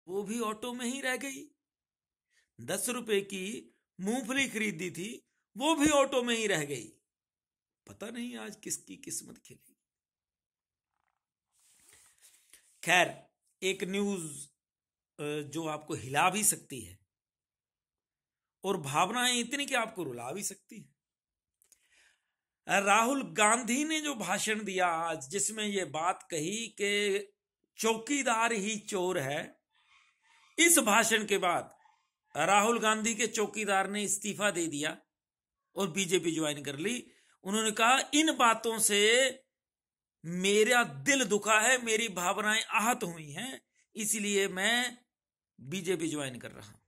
वो भी ऑटो में ही रह गई। 10 रुपए की मूंगफली खरीदी थी, वो भी ऑटो में ही रह गई। पता नहीं आज किसकी किस्मत खिलेगी। खैर, एक न्यूज जो आपको हिला भी सकती है और भावनाएं इतनी कि आपको रुला भी सकती है। राहुल गांधी ने जो भाषण दिया आज, जिसमें ये बात कही कि चौकीदार ही चोर है, इस भाषण के बाद राहुल गांधी के चौकीदार ने इस्तीफा दे दिया और बीजेपी ज्वाइन कर ली। उन्होंने कहा इन बातों से मेरा दिल दुखा है, मेरी भावनाएं आहत हुई हैं, इसलिए मैं बीजेपी ज्वाइन कर रहा हूं।